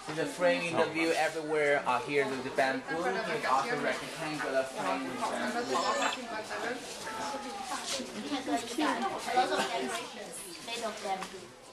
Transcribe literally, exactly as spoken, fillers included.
So the frame in the view everywhere are here with the bamboo. Here's also rectangular frame with bamboo. A lot of decorations made of bamboo.